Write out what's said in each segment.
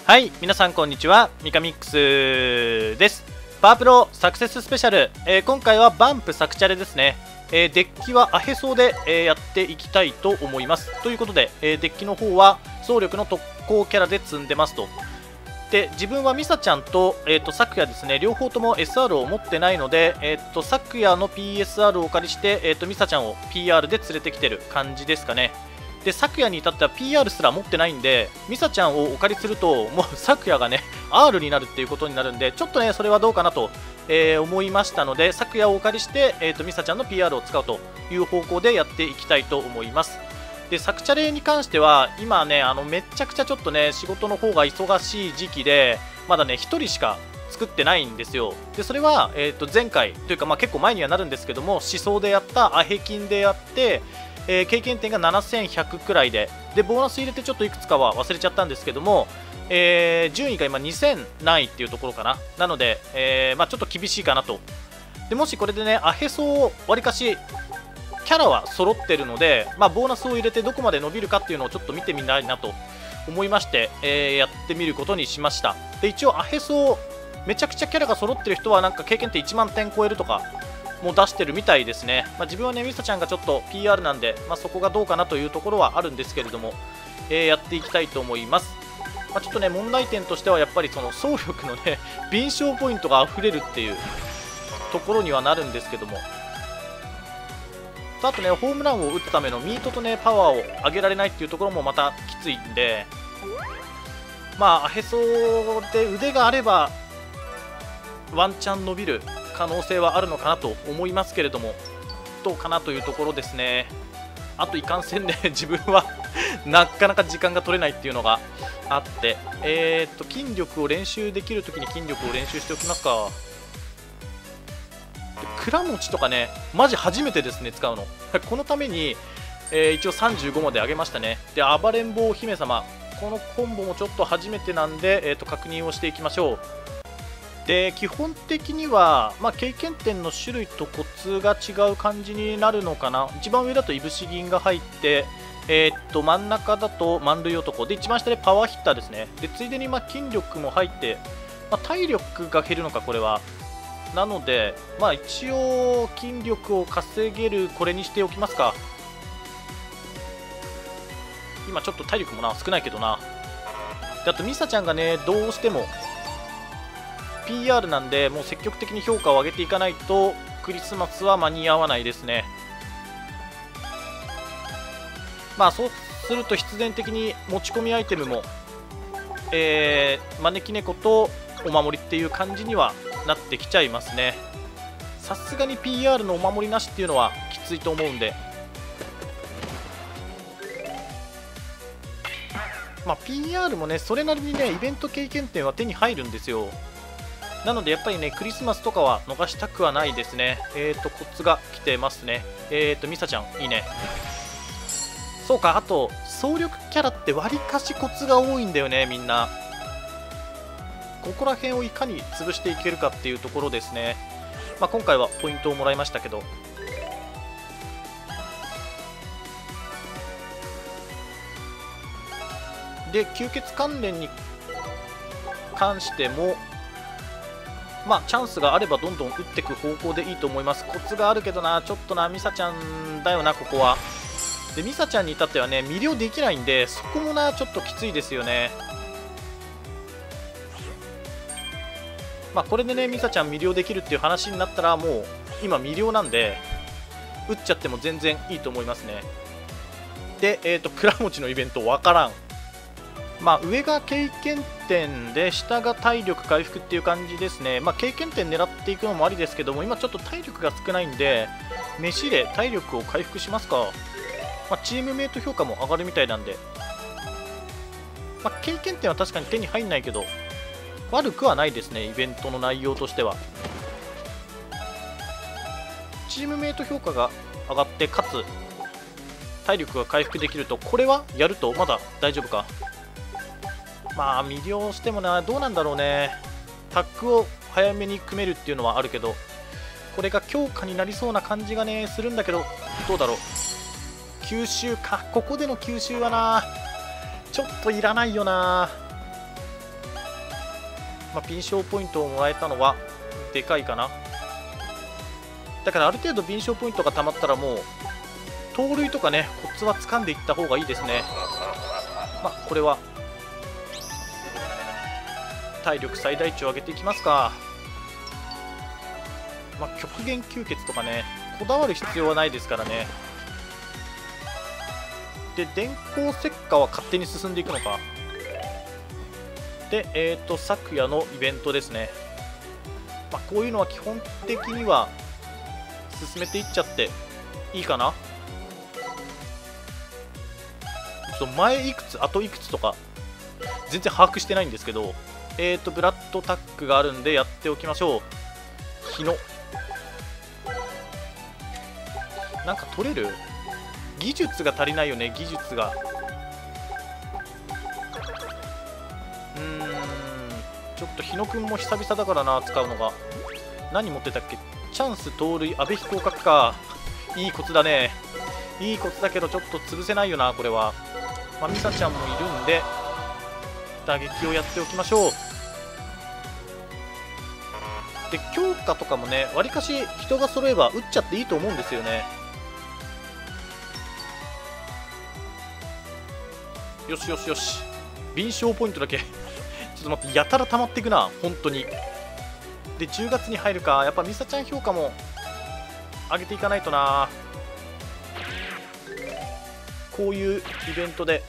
はい、皆さんこんにちは。ミカミックスです。パワープロサクセススペシャル、今回はバンプサクチャレですね。デッキはアヘソウで、やっていきたいと思います。ということで、デッキの方は総力の特攻キャラで積んでますと。で、自分はミサちゃんと、サクヤですね、両方とも SR を持ってないので、サクヤの PSR をお借りして、ミサちゃんを PR で連れてきてる感じですかね。で、サクヤに至っては PR すら持ってないんで、ミサちゃんをお借りすると、もうサクヤがね、R になるっていうことになるんで、ちょっとね、それはどうかなと、思いましたので、サクヤをお借りして、ミサちゃんの PR を使うという方向でやっていきたいと思います。で、サクチャレに関しては、今ね、めちゃくちゃちょっとね、仕事の方が忙しい時期で、まだね、1人しか作ってないんですよ。で、それは、前回というか、結構前にはなるんですけども、思想でやったアヘ金でやって、経験点が7100くらいで、ボーナス入れてちょっといくつかは忘れちゃったんですけども、順位が今2000ないっていうところかな。なので、ちょっと厳しいかなと。でもしこれでね、アヘソをわりかしキャラは揃ってるので、ボーナスを入れてどこまで伸びるかっていうのをちょっと見てみたいなと思いまして、やってみることにしました。で、一応アヘソめちゃくちゃキャラが揃ってる人はなんか経験点1万点超えるとかも出してるみたいですね。自分はね、ミサちゃんがちょっと PR なんで、そこがどうかなというところはあるんですけれども、やっていきたいと思います。ちょっとね、問題点としてはやっぱりその総力のね、敏捷ポイントが溢れるっていうところにはなるんですけども、あとね、ホームランを打つためのミートとね、パワーを上げられないっていうところもまたきついんで、アヘソで腕があればワンチャン伸びる可能性はあるのかなと思いますけれども、どうかなというところですね。あといかんせんね、自分はなかなか時間が取れないっていうのがあって、筋力を練習できるときに筋力を練習しておきますか。倉持とかね、マジ初めてですね、使うの。このために、一応35まで上げましたね。で、暴れん坊姫様、このコンボもちょっと初めてなんで、確認をしていきましょう。で、基本的には、経験点の種類とコツが違う感じになるのかな。一番上だといぶし銀が入って、真ん中だと満塁男で、一番下でパワーヒッターですね。で、ついでに筋力も入って、体力が減るのか、これは。なので、一応筋力を稼げるこれにしておきますか。今ちょっと体力もな少ないけどな。で、あとミサちゃんがね、どうしても PR なんで、もう積極的に評価を上げていかないとクリスマスは間に合わないですね。そうすると必然的に持ち込みアイテムも、招き猫とお守りっていう感じにはなってきちゃいますね。さすがに PR のお守りなしっていうのはきついと思うんで、PR もね、それなりにね、イベント経験点は手に入るんですよ。なのでやっぱりね、クリスマスとかは逃したくはないですね。コツが来てますね。ミサちゃんいいね。そうか、あと総力キャラってわりかしコツが多いんだよね、みんな。ここら辺をいかに潰していけるかっていうところですね。今回はポイントをもらいましたけど、で、吸血関連に関しても、チャンスがあればどんどん打っていく方向でいいと思います。コツがあるけどな、ちょっとな、ミサちゃんだよな、ここは。で、ミサちゃんに至ってはね、魅了できないんで、そこもな、ちょっときついですよね。これでね、ミサちゃん魅了できるっていう話になったら、もう今魅了なんで打っちゃっても全然いいと思いますね。で、倉持のイベントわからん。上が経験点で下が体力回復っていう感じですね。経験点狙っていくのもありですけども、今ちょっと体力が少ないんで飯で体力を回復しますか。チームメイト評価も上がるみたいなんで、経験点は確かに手に入んないけど悪くはないですね、イベントの内容としては。チームメイト評価が上がって、かつ体力が回復できると、これはやるとまだ大丈夫か。魅了してもな、どうなんだろうね。タッグを早めに組めるっていうのはあるけど、これが強化になりそうな感じがねするんだけど、どうだろう。吸収か、ここでの吸収はなちょっといらないよな。 まあ、敏捷ポイントをもらえたのはでかいかな。だからある程度敏捷ポイントがたまったらもう盗塁とかねコツは掴んでいった方がいいですね。まあこれは体力最大値を上げていきますか。まあ極限吸血とかねこだわる必要はないですからね。で電光石火は勝手に進んでいくのか。で昨夜のイベントですね。まあこういうのは基本的には進めていっちゃっていいかな。ちょっと前いくつ後いくつとか全然把握してないんですけど、ブラッドタックがあるんでやっておきましょう。日野なんか取れる？技術が足りないよね。技術がちょっと日野くんも久々だからな使うのが。何持ってたっけ？チャンス盗塁阿部飛行角か。いいコツだね。いいコツだけどちょっと潰せないよなこれは。まあミサちゃんもいるんで打撃をやっておきましょう。で強化とかもねわりかし人が揃えば打っちゃっていいと思うんですよね。よしよしよし。敏捷ポイントだけちょっと待って、やたら溜まっていくな本当に。で10月に入るか。やっぱミサちゃん評価も上げていかないとな。こういうイベントで。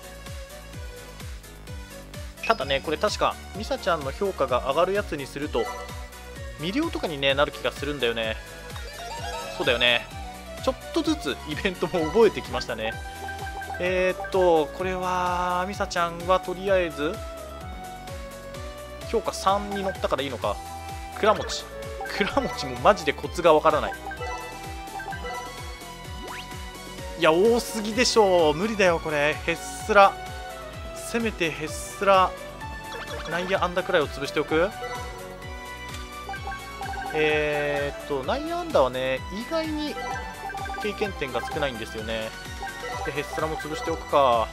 ただねこれ確かミサちゃんの評価が上がるやつにすると魅了とかに、ね、なる気がするんだよね。そうだよね。ちょっとずつイベントも覚えてきましたね。これはミサちゃんはとりあえず評価3に乗ったからいいのか。倉持もマジでコツがわからない。いや多すぎでしょう。無理だよこれ。へっすらせめてへっすら内野安打くらいを潰しておく。内野安打はね意外に経験点が少ないんですよね。でヘッスラも潰しておくか。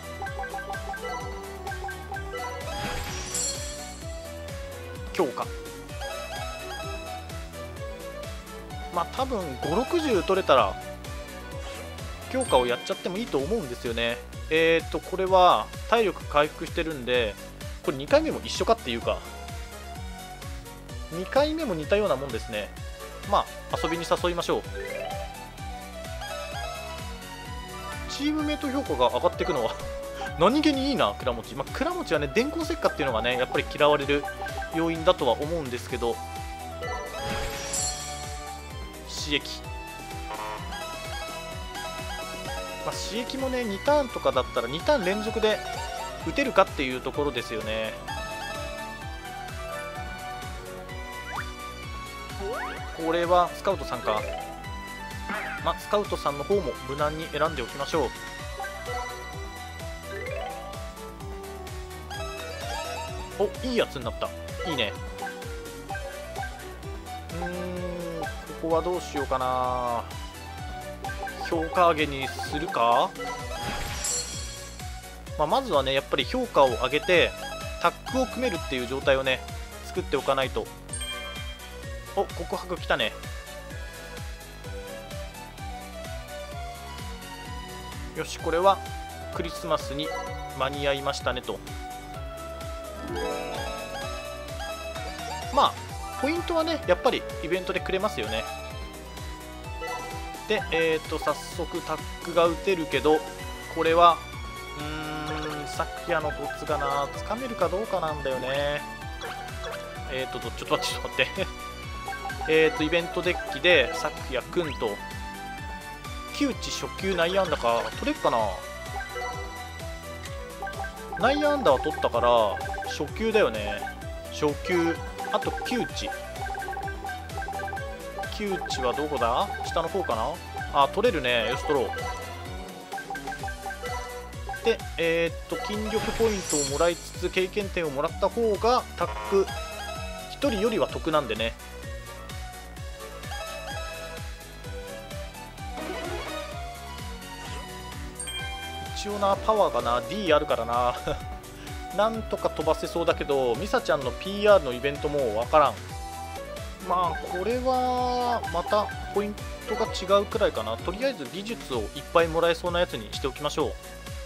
強化まあ多分560取れたら強化をやっちゃってもいいと思うんですよね。これは体力回復してるんでこれ2回目も一緒かっていうか2回目も似たようなもんですね。まあ遊びに誘いましょう。チームメイト評価が上がっていくのは何気にいいな倉持。まあ、倉持はね電光石火っていうのがねやっぱり嫌われる要因だとは思うんですけど。刺激まあ刺激もね2ターンとかだったら2ターン連続で打てるかっていうところですよね。これはスカウトさんか。まあスカウトさんの方も無難に選んでおきましょう。おいいやつになった。いいね。ここはどうしようかな。評価上げにするか。まあ、まずはねやっぱり評価を上げてタッグを組めるっていう状態をね作っておかないと。お告白来たね。よしこれはクリスマスに間に合いましたねと。まあポイントはねやっぱりイベントでくれますよね。で早速タッグが打てるけどこれは昨夜のコツがなつかめるかどうかなんだよね。ちょっと待ってイベントデッキで昨夜くんと木内初球内野安打か取れるかな。内野安打は取ったから初球だよね。初球あと木内はどこだ。下の方かな。あ取れるね。よし取ろう。で筋力ポイントをもらいつつ経験点をもらった方がタッグ1人よりは得なんでね。一応なパワーがな D あるからななんとか飛ばせそうだけど、ミサちゃんの PR のイベントもわからん。まあこれはまたポイントが違うくらいかな。とりあえず技術をいっぱいもらえそうなやつにしておきましょ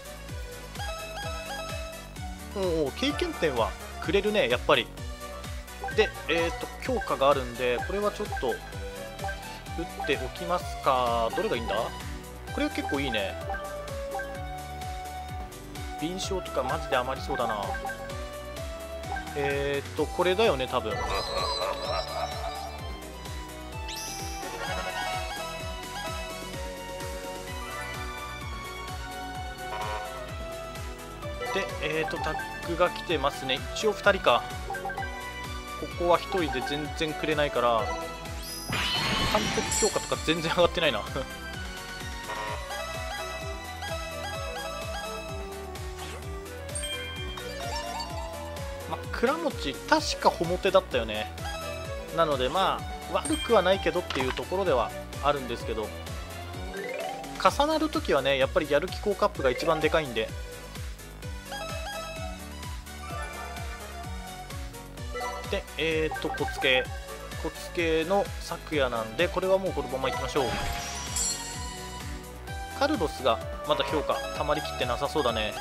う。お経験点はくれるね、やっぱり。で強化があるんで、これはちょっと打っておきますか。どれがいいんだ。これは結構いいね。敏捷とかマジで余りそうだな。これだよね多分。でタッグが来てますね。一応2人か。ここは1人で全然くれないから監督強化とか全然上がってないな倉持確かホモテだったよね。なのでまあ悪くはないけどっていうところではあるんですけど、重なるときはねやっぱりやる気効果アップが一番でかいんで。で小付の昨夜なんで、これはもうこのままいきましょう。カルロスがまだ評価たまりきってなさそうだね。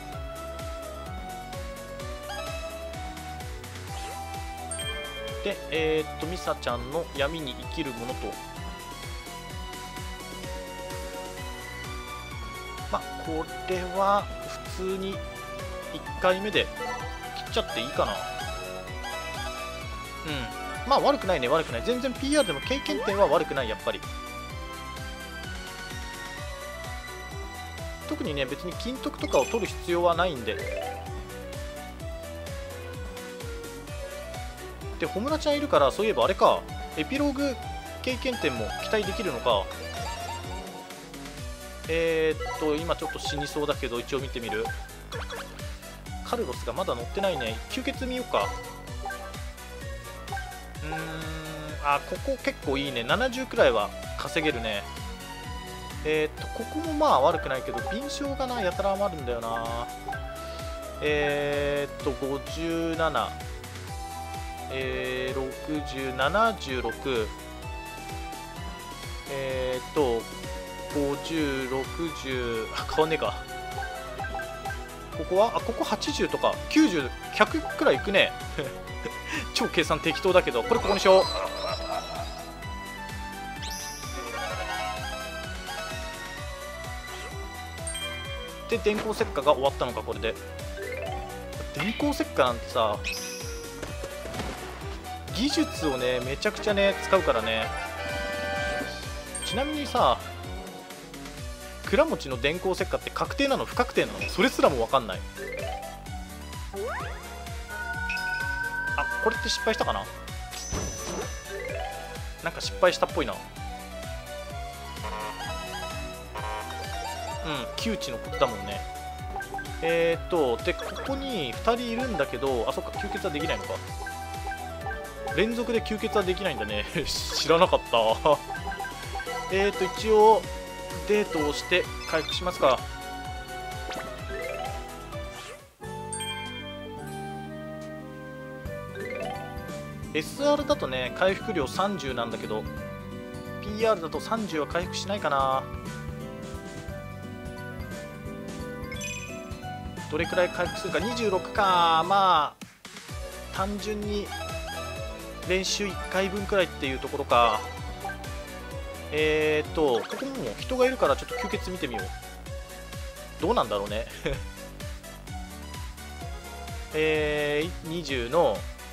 でミサちゃんの闇に生きるものと、まあこれは普通に1回目で切っちゃっていいかな。まあ悪くないね、悪くない。全然 PR でも経験点は悪くない。やっぱり特にね別に金徳とかを取る必要はないんで。でホムラちゃんいるから、そういえばあれか、エピローグ経験点も期待できるのか。今ちょっと死にそうだけど一応見てみる。カルロスがまだ乗ってないね。吸血見ようか。ここ結構いいね。70くらいは稼げるね。ここもまあ悪くないけど、敏捷がなやたら余るんだよな。57、60、76、50、60、変わんねえか。ここはここ80とか90、100くらいいくね超計算適当だけど、これここにしよう。で電光石火が終わったのか。これで電光石火なんてさ、技術をねめちゃくちゃね使うからね。ちなみにさ、倉持の電光石火って確定なの不確定なの、それすらも分かんない。これって失敗したかな。なんか失敗したっぽいな。窮地のことだもんね。でここに2人いるんだけど、そっか吸血はできないのか。連続で吸血はできないんだね知らなかった一応デートをして回復しますか。SR だとね回復量30なんだけど、 PR だと30は回復しないかな。どれくらい回復するか。26か。まあ単純に練習1回分くらいっていうところか。ここも人がいるからちょっと吸血見てみよう。どうなんだろうね20の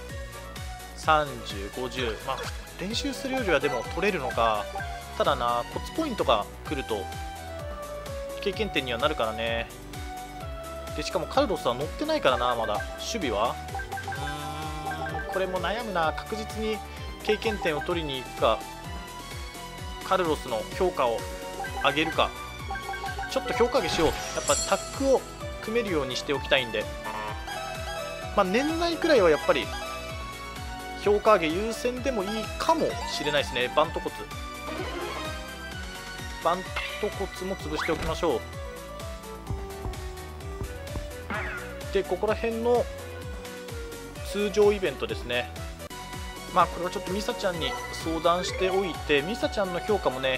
30、50、まあ練習するよりはでも取れるのか。ただな、コツポイントが来ると経験点にはなるからね。でしかもカルロスは乗ってないからな。まだ守備はこれも悩むな。確実に経験点を取りに行くか、カルロスの評価を上げるか。ちょっと評価上げしよう。やっぱタッグを組めるようにしておきたいんで、まあ年内くらいはやっぱり評価上げ優先でもいいかもしれないですね。バントコツも潰しておきましょう。 でここら辺の通常イベントですね。まあこれはちょっとミサちゃんに相談しておいて、ミサちゃんの評価もね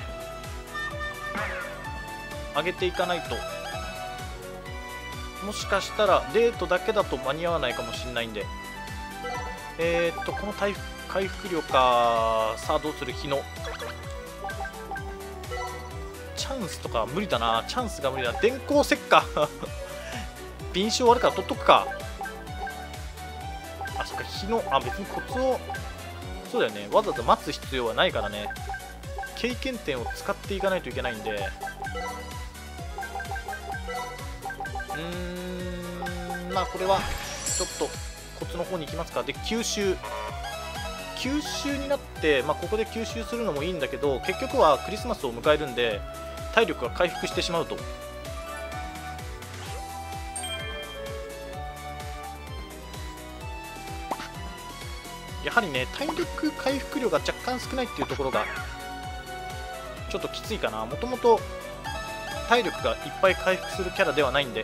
上げていかないと、もしかしたらデートだけだと間に合わないかもしれないんで、この回復量か。さあどうする。日野チャンスとか無理だな。チャンスが無理だ。電光石火敏捷あるから取っとくか。あ、そっか。日野、あ、別にコツを、そうだよね、わざわざ待つ必要はないからね。経験点を使っていかないといけないんで、まあこれはちょっとコツの方に行きますか。で吸収になって、まあ、ここで吸収するのもいいんだけど、結局はクリスマスを迎えるんで体力が回復してしまうと。やはりね、体力回復量が若干少ないっていうところがちょっときついかな。もともと体力がいっぱい回復するキャラではないんで。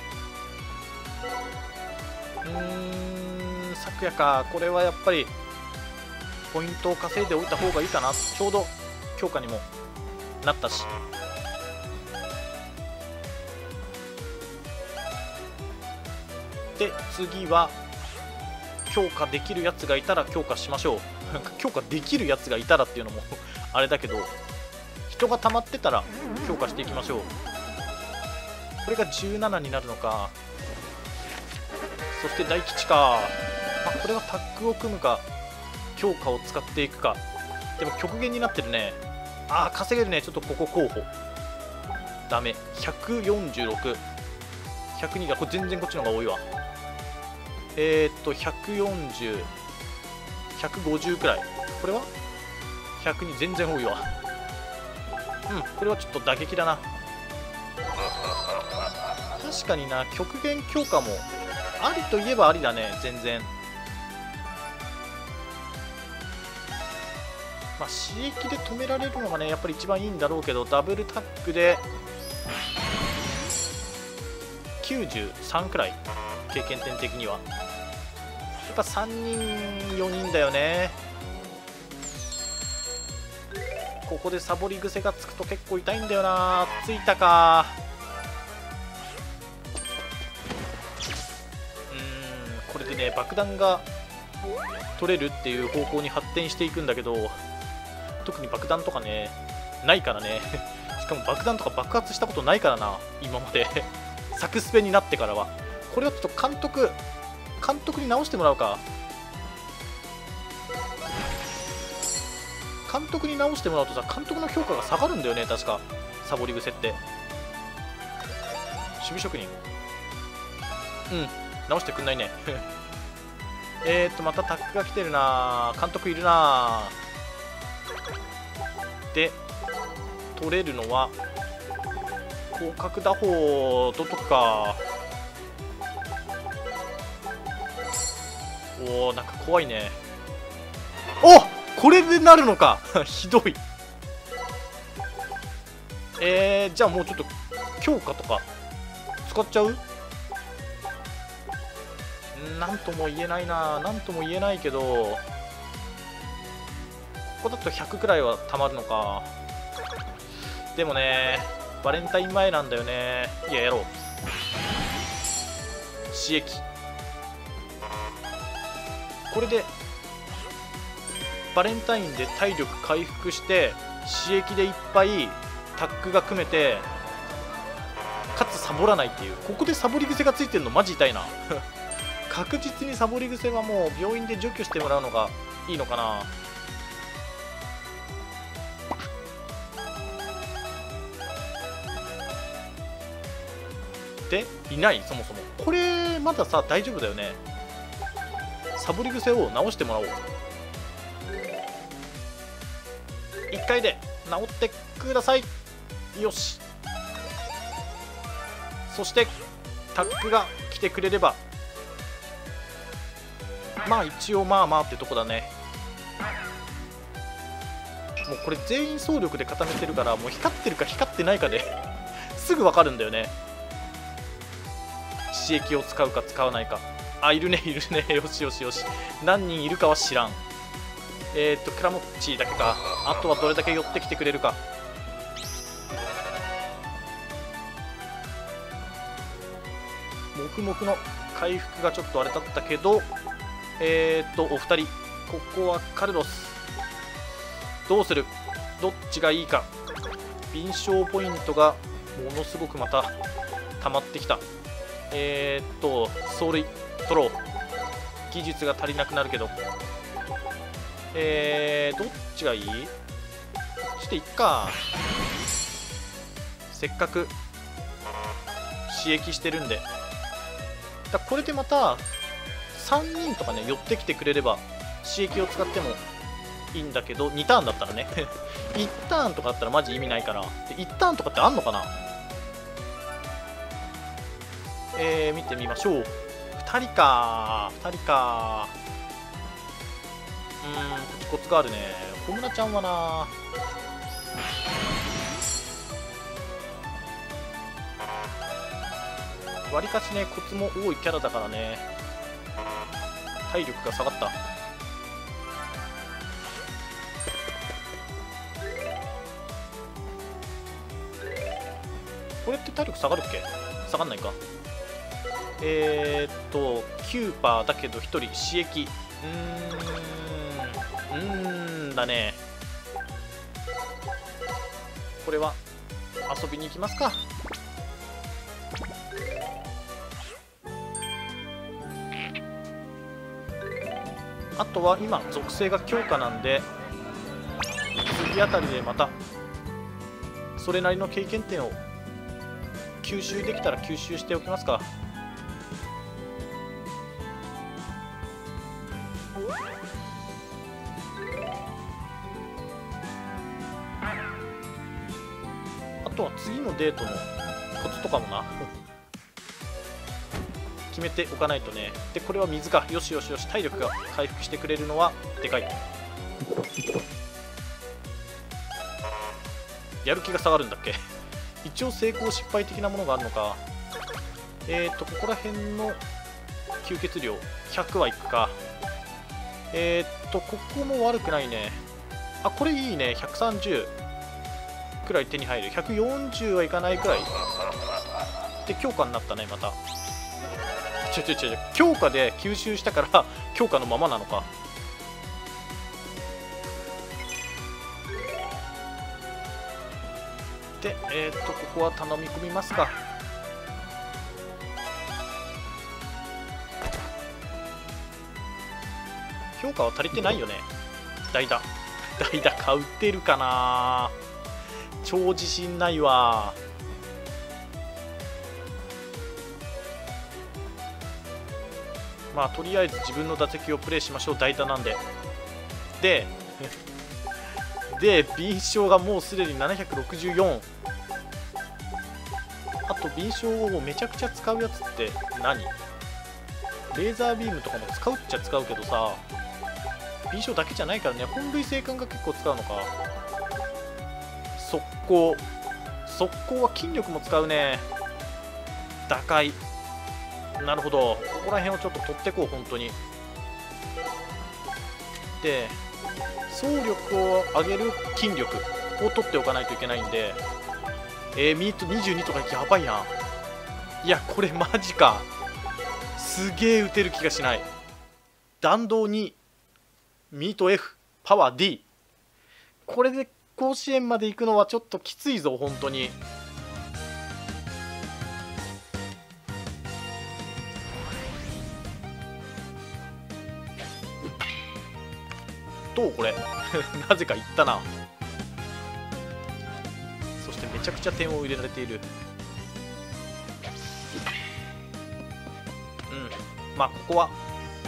昨夜か。これはやっぱりポイントを稼いでおいた方がいいかな。ちょうど強化にもなったし。で次は強化できるやつがいたら強化しましょう強化できるやつがいたらっていうのもあれだけど、人が溜まってたら強化していきましょう。これが17になるのか。そして大吉か。まあ、これはタッグを組むか強化を使っていくか。でも極限になってるね。ああ稼げるね。ちょっとここ候補ダメ。146、102がこれ全然こっちの方が多いわ。140、150くらい。これは102、全然多いわ。これはちょっと打撃だな。確かにな、極限強化もありといえばありだね。全然まあ刺激で止められるのがねやっぱり一番いいんだろうけど、ダブルタックで93くらい。経験点的にはやっぱ3人4人だよね。ここでサボり癖がつくと結構痛いんだよな。ついたか。これでね爆弾が取れるっていう方向に発展していくんだけど、特に爆弾とかねないからねしかも爆弾とか爆発したことないからな今までサクスペになってからは。これはちょっと監督に直してもらうか。監督に直してもらうとさ、監督の評価が下がるんだよね確か、サボり癖って。守備職人直してくんないねまたタックが来てるな。監督いるな。で取れるのは広角打法取っとくか。おお、なんか怖いね。お、これでなるのかひどい。じゃあもうちょっと強化とか使っちゃう。なんとも言えないな。なんとも言えないけど、ここだと100くらいはたまるのか。でもねバレンタイン前なんだよね。いや、やろう。刺激、これでバレンタインで体力回復して刺激でいっぱいタッグが組めて、かつサボらないっていう。ここでサボり癖がついてるのマジ痛いな確実にサボり癖はもう病院で除去してもらうのがいいのかな。でいない。そもそもこれまださ大丈夫だよね。サボり癖を直してもらおう。1回で治ってください。よし。そしてタックが来てくれればまあ一応まあまあってとこだね。もうこれ全員総力で固めてるから、もう光ってるか光ってないかですぐ分かるんだよね。 刺激を使うか使わないか。あ、いるねいるね。よしよしよし。何人いるかは知らん。クラモッチだけか。あとはどれだけ寄ってきてくれるか。黙々の回復がちょっとあれだったけど、お二人、ここはカルロス。どうする？どっちがいいか。敏捷ポイントがものすごくまた溜まってきた。走塁取ろう。技術が足りなくなるけど、どっちがいい？こっちでいっか。せっかく刺激してるんで。これでまた3人とかね寄ってきてくれれば刺激を使ってもいいんだけど、2ターンだったらね1ターンとかだったらマジ意味ないから。で1ターンとかってあんのかな。見てみましょう。2人か2人か。こっちコツがあるね。小村ちゃんはな、わりかしねコツも多いキャラだからね。体力が下がった。これって体力下がるっけ？下がんないか。9%だけど1人刺激。だね。これは遊びに行きますか。あとは今属性が強化なんで、次あたりでまたそれなりの経験点を吸収できたら吸収しておきますか。あとは次のデートのコツとかもな決めておかないとね。でこれは水か。よしよしよし。体力が回復してくれるのはでかい。やる気が下がるんだっけ一応成功失敗的なものがあるのか。ここら辺の吸血量100はいくか。ここも悪くないね。あ、これいいね。130くらい手に入る。140はいかないくらいで強化になったね。また強化で吸収したから強化のままなのか。でここは頼み込みますか。評価は足りてないよね。代打か打てるかな。超自信ないわ。まあとりあえず自分の打席をプレイしましょう。代打なんで。で敏捷がもうすでに764。あと敏捷をめちゃくちゃ使うやつって何？レーザービームとかも使うっちゃ使うけどさ、敏捷だけじゃないからね。本類星冠が結構使うのか。速攻は筋力も使うね。打開。なるほど。ここら辺をちょっと取ってこう。本当に。で走力を上げる筋力を取っておかないといけないんで、ミート22とかやばいな。いやこれマジか。すげえ打てる気がしない。弾道2、ミート F、パワー D。 これで甲子園まで行くのはちょっときついぞ本当に。どうこれなぜかいったな。そしてめちゃくちゃ点を入れられている。まあここは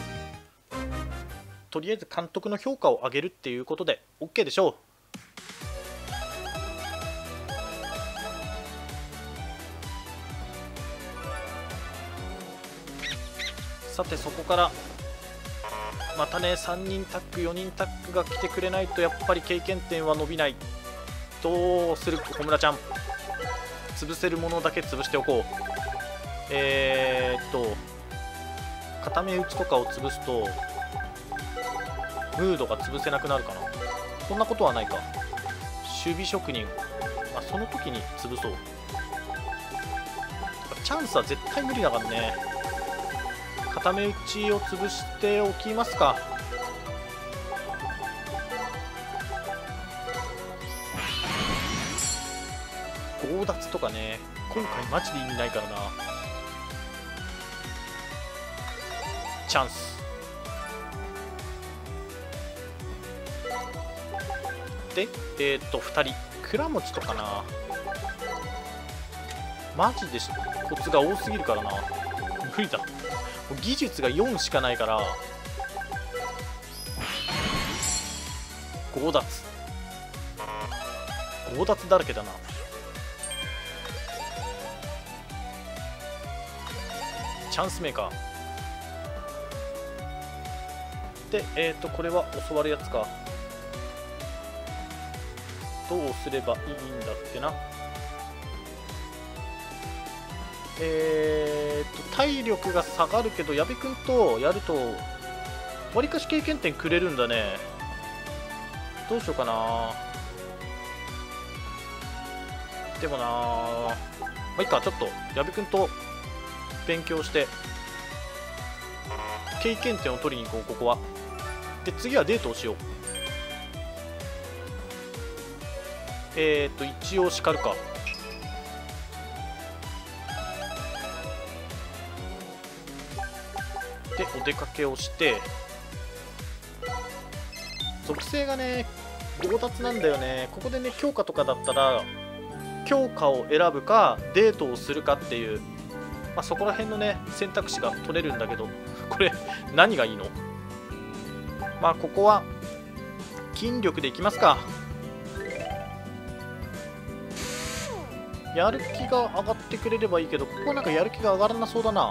とりあえず監督の評価を上げるっていうことで OK でしょう。さてそこからまたね、3人タッグ4人タッグが来てくれないとやっぱり経験点は伸びない。どうする小村ちゃん。潰せるものだけ潰しておこう。 固め打ちとかを潰すとムードが潰せなくなるかな。そんなことはないか。守備職人、その時に潰そう。チャンスは絶対無理だからね。固め打ちを潰しておきますか。強奪とかね、今回マジで意味ないからな。チャンスで、2人倉持とかな。マジでコツが多すぎるからな。無理だ。技術が4しかないから強奪だらけだな。チャンスメーカーで、これは教わるやつか。どうすればいいんだっけな。体力が下がるけど矢部君とやるとわりかし経験点くれるんだね。どうしようかな。でもな、まあいいか。ちょっと矢部君と勉強して経験点を取りに行こう。ここはで、次はデートをしよう。一応叱るか。でお出かけをして、属性がね強奪なんだよね。ここでね強化とかだったら強化を選ぶかデートをするかっていう、そこら辺のね選択肢が取れるんだけど、これ何がいいの。ここは筋力でいきますか。やる気が上がってくれればいいけど、ここはなんかやる気が上がらなそうだな。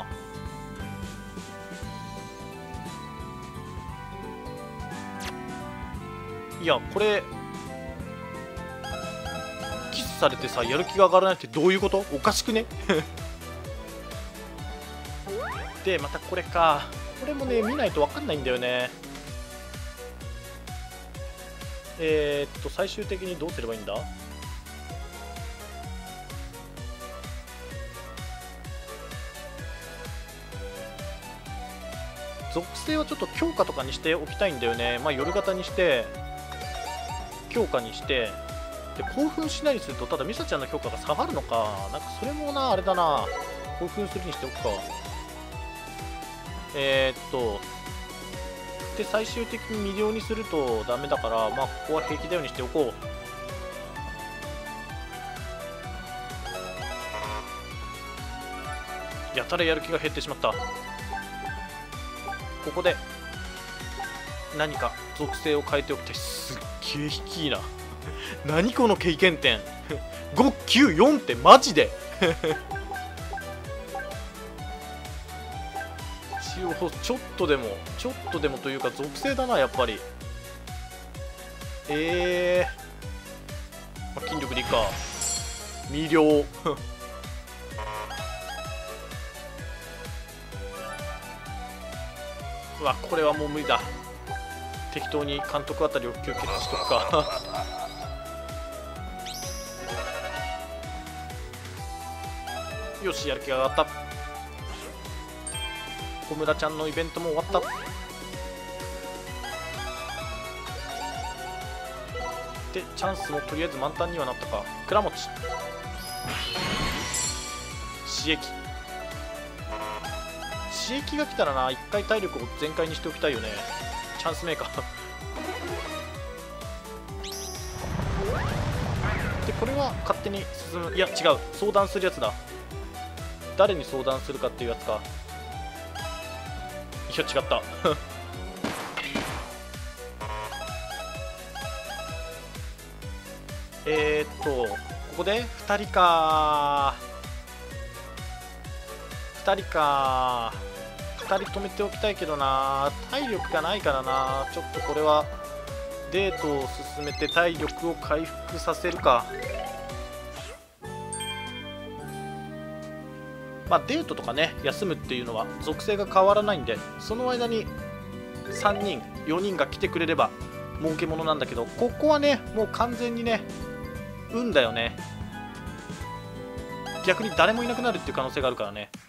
いや、これキスされてさやる気が上がらないってどういうこと。おかしくねでまたこれか。これもね見ないと分かんないんだよね。最終的にどうすればいいんだ。属性はちょっと強化とかにしておきたいんだよね。夜型にして強化にして、で興奮しないにするとただミサちゃんの評価が下がるのか。なんかそれもなあれだな。興奮するにしておくか。で最終的に魅了にするとダメだから、ここは平気だようにしておこう。やたらやる気が減ってしまった。ここで何か属性を変えておきたい。すっげえ低いな何この経験点594ってマジで一応ちょっとでもというか属性だなやっぱり。筋力でいいか。魅了うわ、これはもう無理だ。適当に監督あたりを吸血しとくかよし、やる気が上がった。小村ちゃんのイベントも終わった。でチャンスもとりあえず満タンにはなったか。倉持刺激が来たらな、一回体力を全開にしておきたいよね。チャンスメーカーでこれは勝手に進む。いや違う、相談するやつだ。誰に相談するかっていうやつか。いや違ったここで2人か2人止めておきたいけどな。体力がないからな。ちょっとこれはデートを進めて体力を回復させるか。 まあ、デートとかね休むっていうのは属性が変わらないんで、その間に3人4人が来てくれれば儲けものなんだけど、ここはねもう完全にね運だよね。逆に誰もいなくなるっていう可能性があるからね。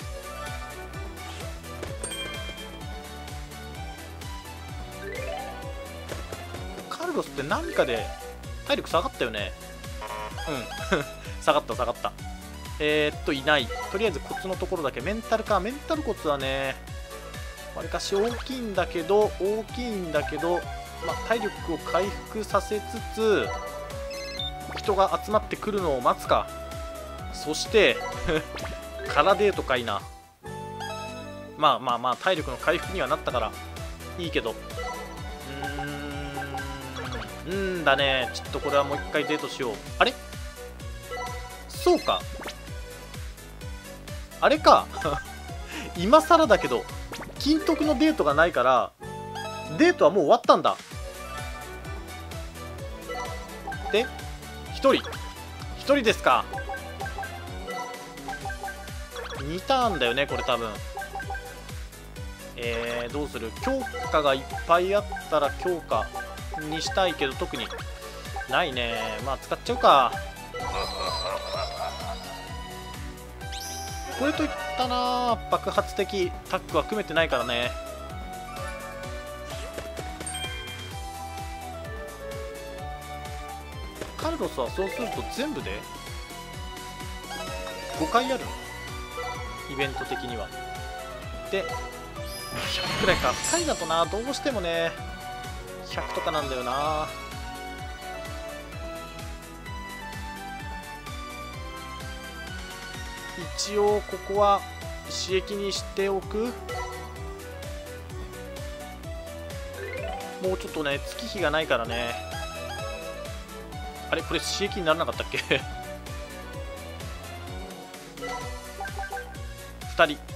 カルロスって何かで体力下がったよね。うん下がった下がった。いない。とりあえずコツのところだけ。メンタルか。メンタルコツはねわりかし大きいんだけど、まあ、体力を回復させつつ人が集まってくるのを待つか。そしてカラデートかいな。まあ体力の回復にはなったからいいけど、だね。ちょっとこれはもう一回デートしよう。あれそうか、あれか今更だけど金徳のデートがないからデートはもう終わったんだ。で1人ですか。2ターンだよねこれ多分。どうする。強化がいっぱいあったら強化にしたいけど特にないね。まあ使っちゃうか。これといったな、爆発的タックは組めてないからね。カルロスはそうすると全部で5回あるのイベント的には。で100くらいか。2人だとなどうしてもね100とかなんだよな。一応ここは刺激にしておく。もうちょっとね月日がないからね。あれこれ刺激にならなかったっけ2人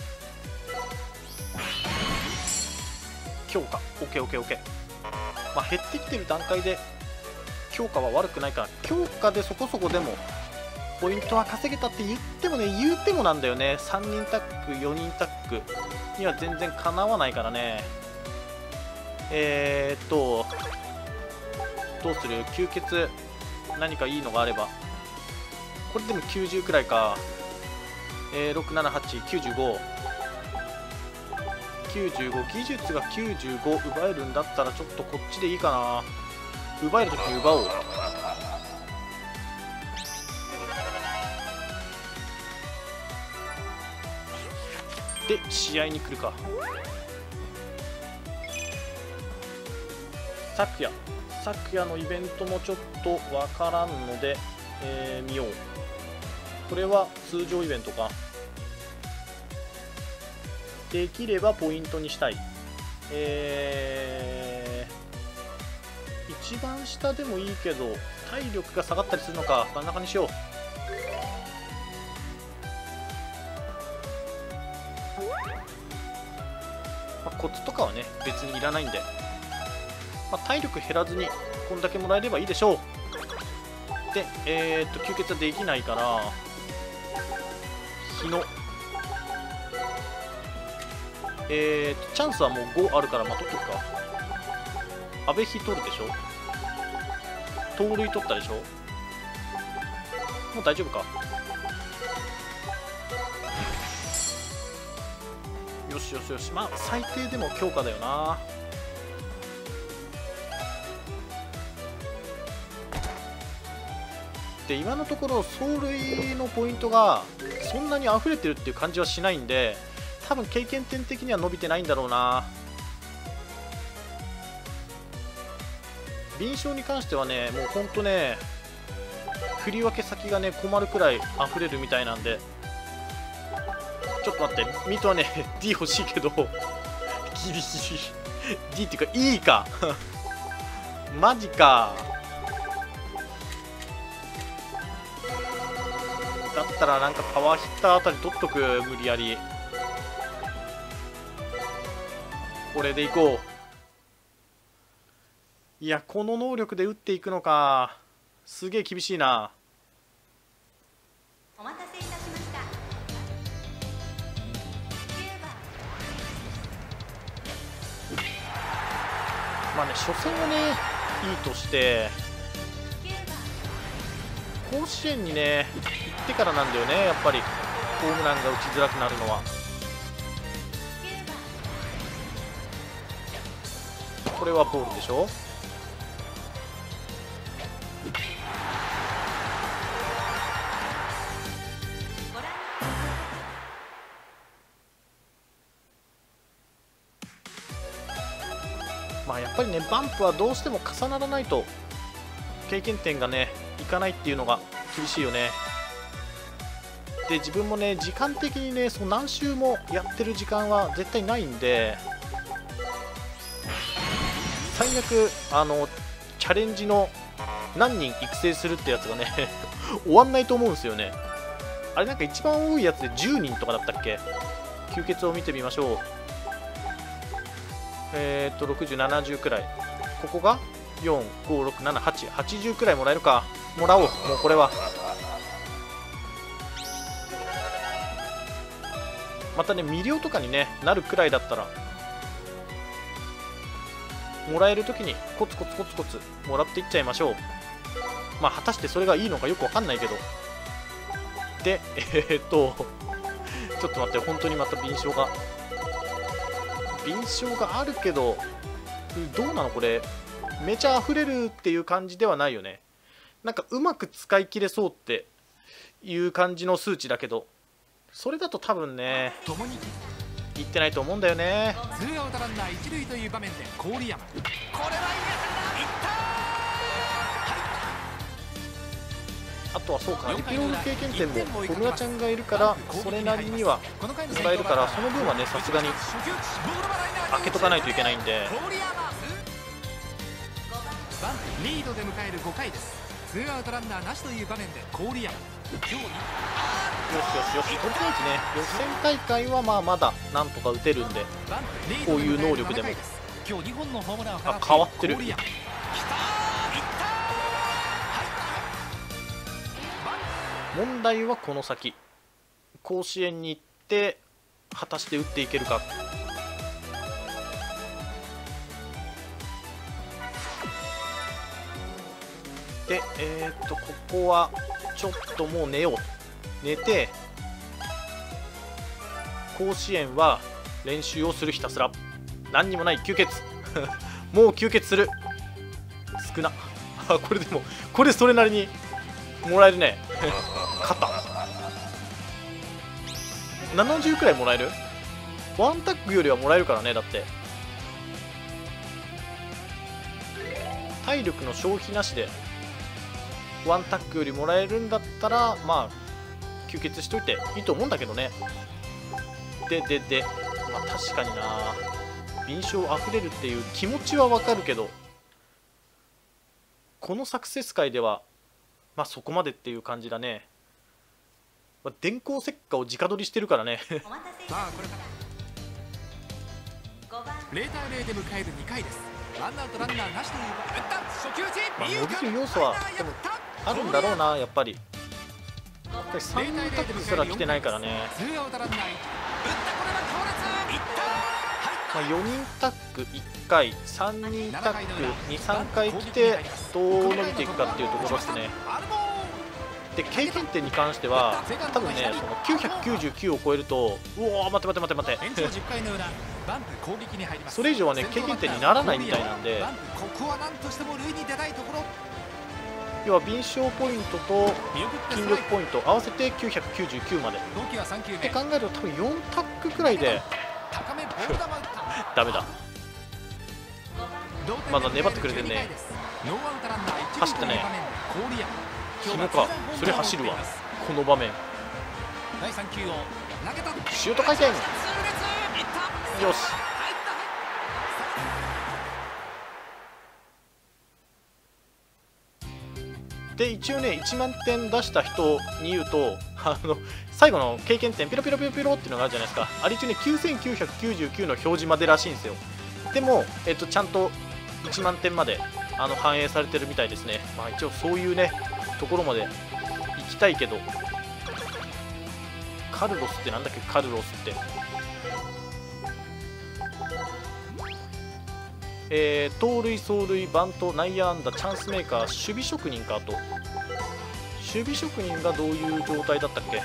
強化 OKOKOK。 まあ減ってきてる段階で強化は悪くないから、強化でそこそこでもポイントは稼げたって言ってもなんだよね。3人タック4人タックには全然かなわないからね。どうする。吸血何かいいのがあれば。これでも90くらいか。67895技術が95奪えるんだったらちょっとこっちでいいかな。奪えるときに奪おう。で試合に来るか。昨夜のイベントもちょっとわからんので、見よう。これは通常イベントか。できればポイントにしたい。一番下でもいいけど体力が下がったりするのか。真ん中にしよう。まあ、コツとかはね別にいらないんで、まあ、体力減らずにこんだけもらえればいいでしょう。で吸血はできないから日のチャンスはもう5あるから、まあ、取っとくか。阿部比取るでしょ。盗塁取ったでしょ。もう大丈夫か。よしよしよし。まあ最低でも強化だよな。で今のところ走塁のポイントがそんなに溢れてるっていう感じはしないんで、多分経験点的には伸びてないんだろうな。敏捷に関してはねもうほんとね振り分け先がね困るくらい溢れるみたいなんで。ちょっと待って、ミートはね D 欲しいけどギリギリ D っていうか E かマジか。だったらなんかパワーヒッターあたり取っとく。無理やりこれでいこう。いやこの能力で打っていくのか。すげえ厳しいな。 お待たせいたしました。 まあね、初戦はねいいとして甲子園にね行ってからなんだよね、やっぱりホームランが打ちづらくなるのは。これはボールでしょ。まあやっぱりね、バンプはどうしても重ならないと経験点がねいかないっていうのが厳しいよね。で自分もね時間的にね何周もやってる時間は絶対ないんで、最悪チャレンジの何人育成するってやつがね終わんないと思うんですよね。あれなんか一番多いやつで10人とかだったっけ。吸血を見てみましょう。60、70くらい。ここが4、5、6、7、8、80くらいもらえるか。もらおう、もうこれは。またね、魅了とかに、ね、なるくらいだったら、もらえるときにコツコツコツコツもらっていっちゃいましょう。まあ、果たしてそれがいいのかよくわかんないけど。で、ちょっと待って、本当にまた敏捷があるけど、どうなのこれ。めちゃ溢れるっていう感じではないよね。なんかうまく使い切れそうっていう感じの数値だけど、それだと多分ねいってないと思うんだよね。 ツーアウトランナー一塁という場面で郡山、これはいった。 あとはそうか、リピロール経験点も小村ちゃんがいるからそれなりにはもらえるから、その分はねさすがに開けとかないといけないんで。 リードで迎える5回です。ツーアウトランナーなしという場面で郡山、よしよしよし、とりあえずね予選大会はまあまだなんとか打てるんで、こういう能力でも。 今日2本のホームランを放って変わってる。問題はこの先、甲子園に行って果たして打っていけるか。でここはちょっともう寝よう。寝て甲子園は練習をする。ひたすら何にもない吸血もう吸血する。少なこれでもこれそれなりにもらえるね勝った。70くらいもらえる。ワンタックよりはもらえるからね。だって体力の消費なしでワンタックよりもらえるんだったら、まあ吸血しといていいと思うんだけどね。でまあ確かにな、敏捷あふれるっていう気持ちはわかるけど、このサクセス界ではまあそこまでっていう感じだね。電光石火を直取りしてるからねさあこれから0対0で迎える2回です。ワンアウトランナーなしという打った初球打ち、 まあ伸びる要素はでもあるんだろうな。やっぱり3タックすら来てないからね。まあ、4人タック1回、3人タック2、3回来てどう伸びていくかっていうところですね。で経験点に関しては多分ね、その999を超えると、うおー待てそれ以上はね経験点にならないみたいなんで、要は敏捷ポイントと筋力ポイント合わせて999までって考えると、多分4タックくらいでダメだ。まだ粘ってくれてるね。走ったね。紐か、それ走るわこの場面。シュート回転、よし。で一応ね1万点出した人に言うと、最後の経験点ピロピロピロピロっていうのがあるじゃないですか。あれ一応ね9999の表示までらしいんですよ。でも、ちゃんと1万点まで反映されてるみたいですね。まあ一応そういうねところまで行きたいけど、カルロスってなんだっけ。カルロスって盗塁、走塁、バント、内野安打、チャンスメーカー、守備職人か。あと守備職人がどういう状態だったっけ。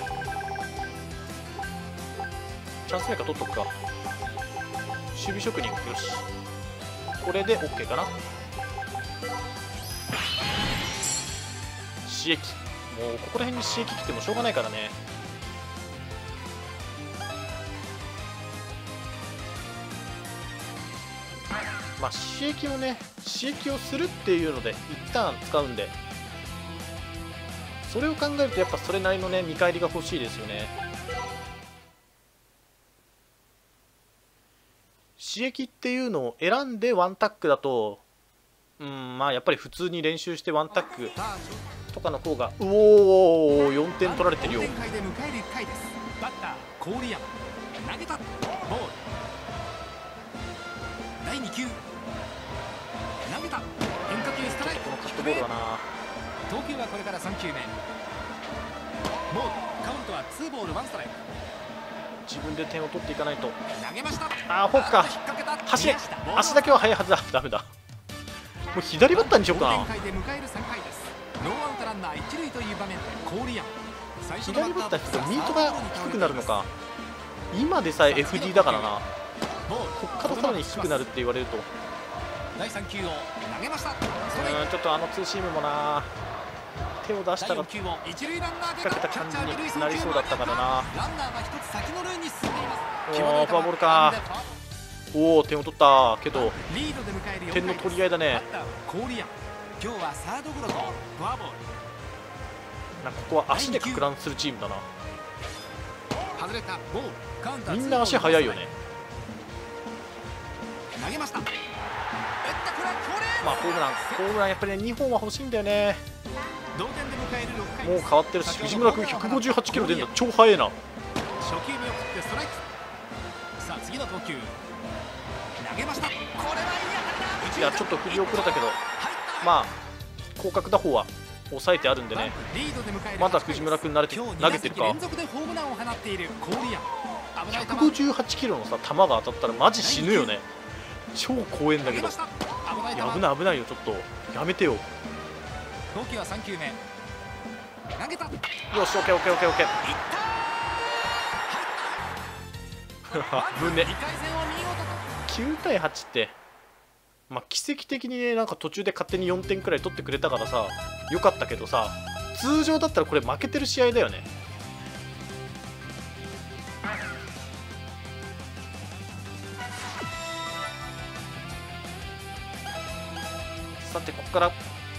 チャンスメーカー取っとくか。守備職人、よし、これで OK かな。刺激、もうここら辺に刺激来てもしょうがないからね。まあ刺激をね、刺激をするっていうので一旦使うんで、それを考えるとやっぱそれなりのね見返りが欲しいですよね。刺激っていうのを選んでワンタックだと、まあやっぱり普通に練習してワンタックとかの方が、うおー、4点取られてるよ。 バッター郡山、投げた、ボール、第2球、投げた、変化球、ストライク、 このカットボールだな。 投球はこれから3球目、ボール、カウントは2ボール1ストライク。 自分で点を取っていかないと。 投げました。 あー、フォークか。走れ、足だけは速いはずだ。ダメだ、もう左バッターにしようかな。 同点回で迎える3回です。ノーアウトランナー一塁という場面で郡山、 左バッターってミートが低くなるのか。今でさえ FD だからな。こっからさらに低くなるって言われると、 第3球を投げました。 ちょっとあのツーシームもな、手を出したら引っ掛けた感じになりそうだったからな。 ランナーが一つ先の塁に進んでいます。 おお、フォアボールか。おお、点を取ったけどリードで迎える点の取り合いだね。 郡山、今日はサードゴロとフォアボール。 なんかここは足でかく乱するチームだな。 外れた、ボール、カウンター、 みんな足速いよね。 投げました。 まあホームランやっぱりね2本は欲しいんだよね。 同点で迎える6回。 もう変わってるし、藤村君158キロ出るんだ、超速いな。 初球見送ってストライク。さあ次の投球、投げました。これはいや、ちょっと振り遅れたけど、まあ広角打法は抑えてあるんでね。まだ藤村君慣れて投げてるか。158キロのさ球が当たったらマジ死ぬよね。超怖えんだけど。いや、危ない危ないよ、ちょっとやめてよ。 投球は3球目、投げた。 よし、オッケーオッケーオッケーオッケー。胸9対8って、まあ奇跡的にね、なんか途中で勝手に4点くらい取ってくれたからさよかったけどさ、通常だったらこれ負けてる試合だよね。さてここから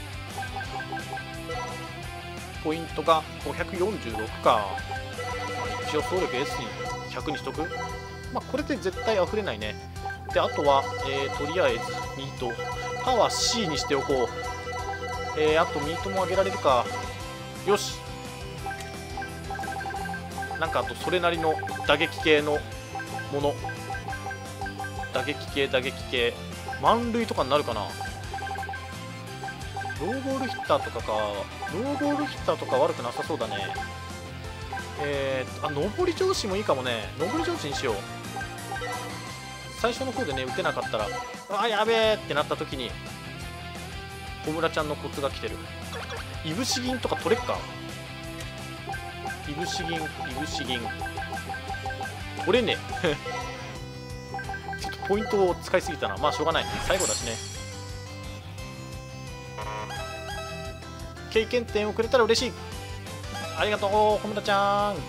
ポイントが546か。一応総力 S に100にしとく。まあこれで絶対溢れないね。であとは、とりあえずミートパワー C にしておこう。あとミートも上げられるか。よし、なんかあとそれなりの打撃系のもの、打撃系満塁とかになるかな。ローボールヒッターとかか。ローボールヒッターとか悪くなさそうだね。上り調子もいいかもね。上り調子にしよう。最初の方でね打てなかったら、あ、やべえってなった時に小村ちゃんのコツが来てる。いぶし銀とか取れっか。いぶし銀取れねえちょっとポイントを使いすぎたな。まあしょうがない、最後だしね。経験点をくれたら嬉しい。ありがとう小村ちゃん。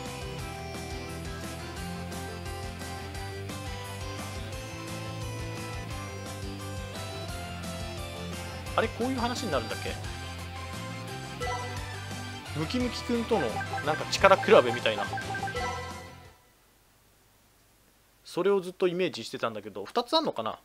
あれ、こういう話になるんだっけ。ムキムキくんとのなんか力比べみたいな、それをずっとイメージしてたんだけど、2つあんのかな。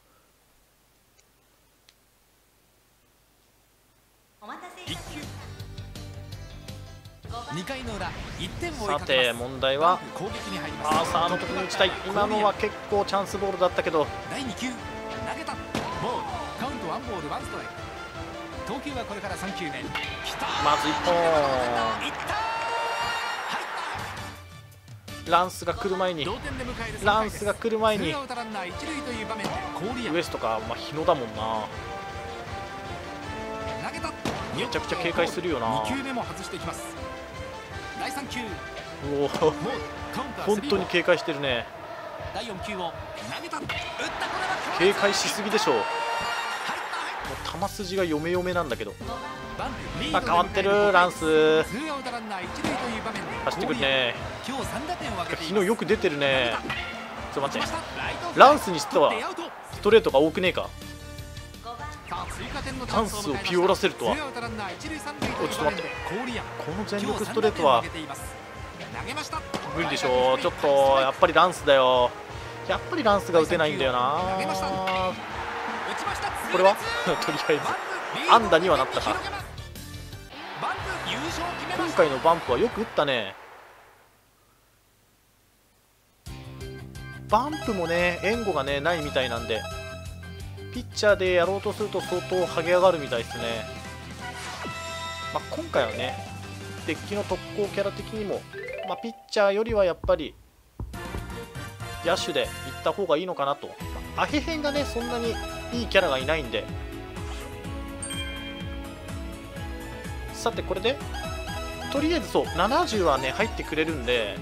2回の裏、1点を追いさかけます。 て問題は攻撃に入ります。 アーサーの時に打ちたい。今のは結構チャンスボールだったけど、 第2球、投げた、ボール、カウント1ボール1ストライク。投球はこれから3球目。きた、 まず1本。 いった、入っランスが来る前に、ランスが来る前に、ウエストか、まあ、日野だもんな。めちゃくちゃ警戒するよな。おお、本当に警戒してるね。警戒しすぎでしょう。もう球筋が読め読めなんだけど。あ、変わってる。ランス走ってくるね。日野よく出てるね。ちょっと待って、ランスにしてはストレートが多くねえか。チャンスをピオらせるとは。お、ちょっと待って、この全力ストレートは無理でしょう。ちょっとやっぱりランスだよ。やっぱりランスが打てないんだよな。これはとりあえず安打にはなったか。今回のバンプはよく打ったね。バンプもね、援護がねないみたいなんで、ピッチャーでやろうとすると相当剥げ上がるみたいですね。まあ、今回はね、デッキの特攻キャラ的にも、まあ、ピッチャーよりはやっぱり野手でいった方がいいのかなと。アヘヘンがね、そんなにいいキャラがいないんで。さて、これでとりあえずそう70はね入ってくれるんで、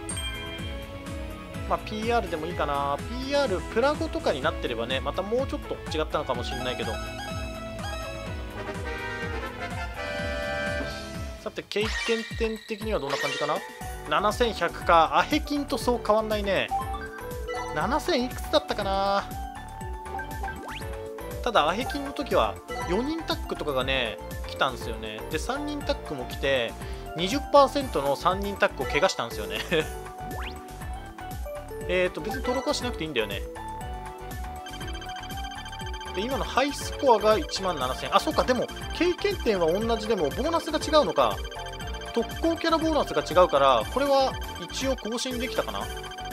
まあ、PR でもいいかな。 PR プラゴとかになってればね、またもうちょっと違ったのかもしれないけど。さて、経験点的にはどんな感じかな。7100か。アヘキンとそう変わんないね。7000いくつだったかな。ただアヘキンの時は4人タックとかがね来たんですよね。で3人タックも来て 20% の3人タックを怪我したんですよね別に登録はしなくていいんだよね。で今のハイスコアが17000。あ、そうか。でも経験点は同じでもボーナスが違うのか。特攻キャラボーナスが違うから、これは一応更新できたかな。も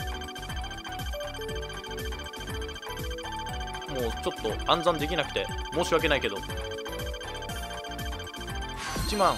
うちょっと暗算できなくて申し訳ないけど、1万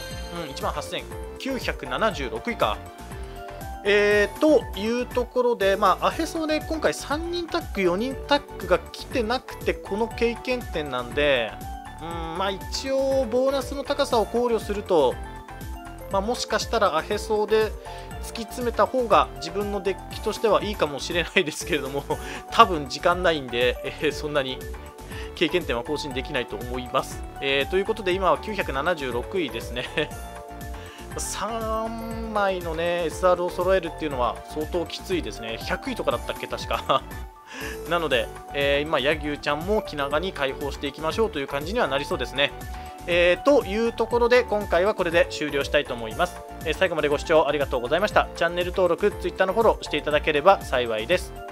8976位か。というところで、まあ、アヘソね、今回3人タック、4人タックが来てなくて、この経験点なんで、まあ、一応、ボーナスの高さを考慮すると、まあ、もしかしたらアヘソで突き詰めた方が自分のデッキとしてはいいかもしれないですけれども、多分時間ないんで、そんなに経験点は更新できないと思います。ということで、今は976位ですね。3枚のね SR を揃えるっていうのは相当きついですね。100位とかだったっけ確かなので、今ヤギューちゃんも気長に解放していきましょうという感じにはなりそうですね。というところで今回はこれで終了したいと思います。最後までご視聴ありがとうございました。チャンネル登録、Twitter のフォローしていただければ幸いです。